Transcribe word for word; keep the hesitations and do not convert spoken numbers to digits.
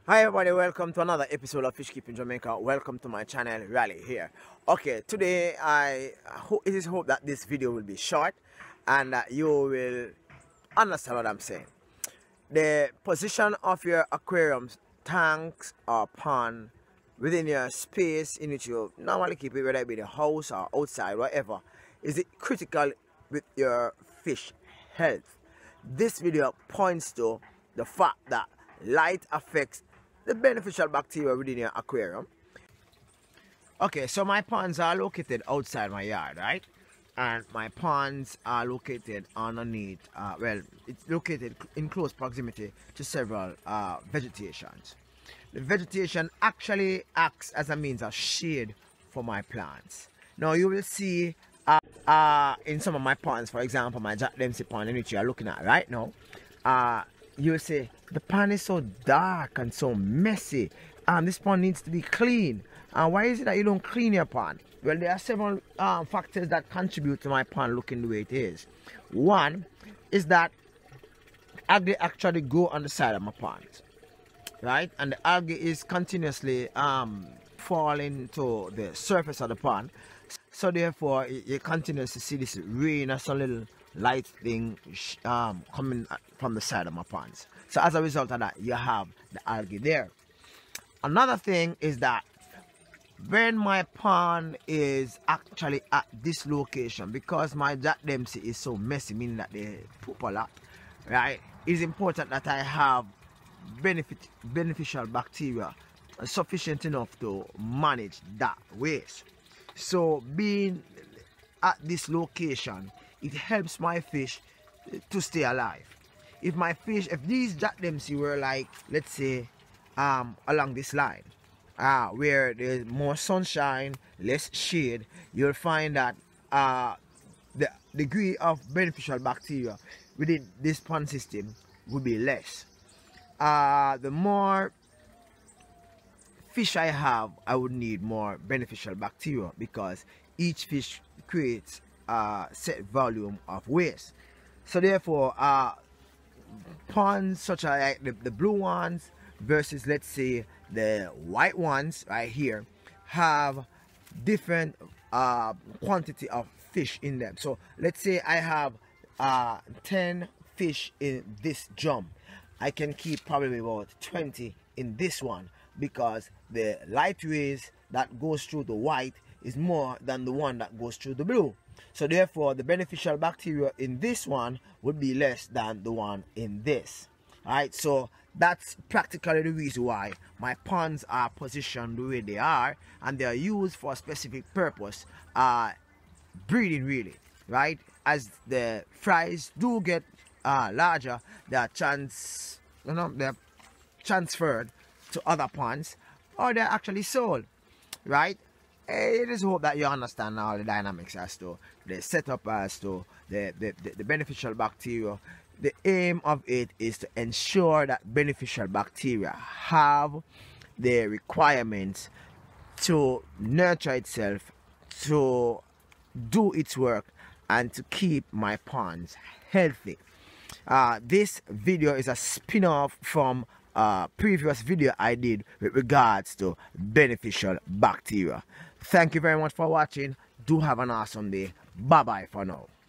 Hi everybody, welcome to another episode of Fish Keeping Jamaica. Welcome to my channel, Raleigh here. Okay, today I hope it is hope that this video will be short and that you will understand what I'm saying. The position of your aquariums, tanks or pond within your space in which you normally keep it, whether it be the house or outside, whatever, is it critical with your fish health. This video points to the fact that light affects the beneficial bacteria within your aquarium. Okay, so my ponds are located outside my yard, right? And my ponds are located underneath, uh, well, it's located in close proximity to several uh, vegetations. The vegetation actually acts as a means of shade for my plants. Now you will see uh, uh, in some of my ponds, for example, my Jack Dempsey pond in which you are looking at right now, uh, you will say the pond is so dark and so messy, and this pond needs to be clean. And why is it that you don't clean your pond? Well, there are several um, factors that contribute to my pond looking the way it is. One is that algae actually grow on the side of my pond, right? And the algae is continuously um, falling to the surface of the pond. So therefore, you continuously see this rain or some little light thing um, coming from the side of my ponds. So as a result of that, you have the algae there. Another thing is that when my pond is actually at this location, because my Jack Dempsey is so messy, meaning that they poop a lot, right? It's important that I have benefit, beneficial bacteria sufficient enough to manage that waste. So being at this location, it helps my fish to stay alive. If my fish, if these Jack Dempsey were like, let's say, um, along this line, uh, where there's more sunshine, less shade, you'll find that uh, the degree of beneficial bacteria within this pond system will be less. Uh, the more fish I have, I would need more beneficial bacteria because each fish creates a set volume of waste. So therefore, uh, ponds such as like the, the blue ones versus, let's say, the white ones right here have different uh, quantity of fish in them. So let's say I have uh, ten fish in this drum. I can keep probably about twenty in this one because the light rays that goes through the white is more than the one that goes through the blue. So therefore, the beneficial bacteria in this one would be less than the one in this. Alright, so that's practically the reason why my ponds are positioned the way they are, and they are used for a specific purpose, uh, breeding really, right? As the fries do get uh, larger, they are trans, you know, they're transferred to other ponds, or they're actually sold, right? It is hope that you understand all the dynamics as to the setup, as to the, the, the, the beneficial bacteria. The aim of it is to ensure that beneficial bacteria have the requirements to nurture itself, to do its work, and to keep my ponds healthy. Uh, this video is a spin-off from a previous video I did with regards to beneficial bacteria. Thank you very much for watching. Do have an awesome day. Bye bye for now.